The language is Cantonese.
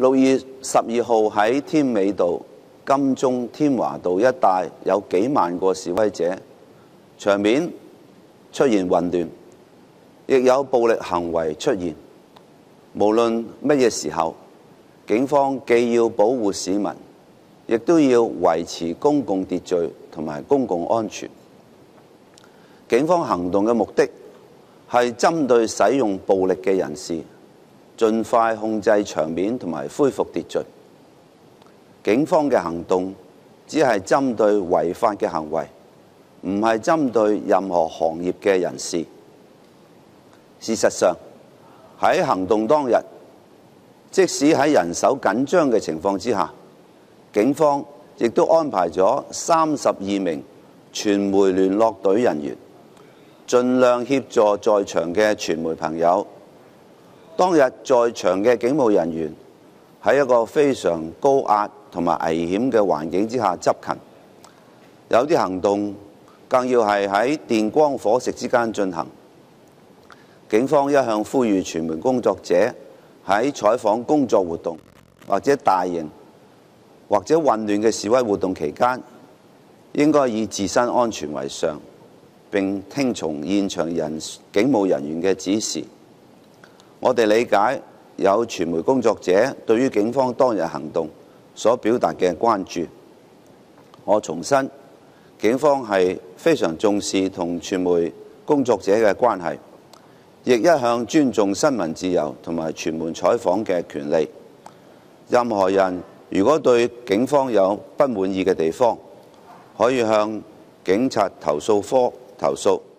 6月12號喺添美道、金鐘、添華道一帶有幾萬個示威者，場面出現混亂，亦有暴力行為出現。無論乜嘢時候，警方既要保護市民，亦都要維持公共秩序同埋公共安全。警方行動嘅目的係針對使用暴力嘅人士，盡快控制場面同埋恢復秩序。警方嘅行動只係針對違法嘅行為，唔係針對任何行業嘅人士。事實上，喺行動當日，即使喺人手緊張嘅情況之下，警方亦都安排咗32名傳媒聯絡隊人員，盡量協助在場嘅傳媒朋友。當日在場嘅警務人員喺一個非常高壓同埋危險嘅環境之下執勤，有啲行動更要係喺電光火石之間進行。警方一向呼籲傳媒工作者喺採訪工作活動或者大型或者混亂嘅示威活動期間，應該以自身安全為上，並聽從現場警務人員嘅指示。我哋理解有傳媒工作者對於警方當日行動所表達嘅關注。我重申，警方係非常重視同傳媒工作者嘅關係，亦一向尊重新聞自由同埋傳媒採訪嘅權利。任何人如果對警方有不滿意嘅地方，可以向警察投訴科投訴。